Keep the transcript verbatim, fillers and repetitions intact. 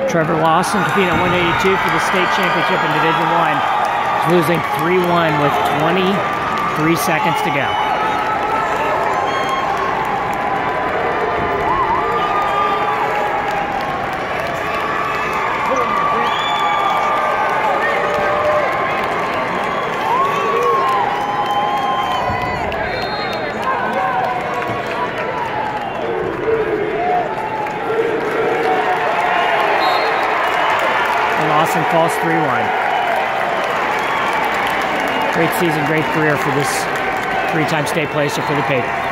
Trevor Lawson competing at one eighty-two for the state championship in Division One. He's losing three one with twenty-three seconds to go. Lawson falls three one. Great season, great career for this three-time state placer for the Patriots.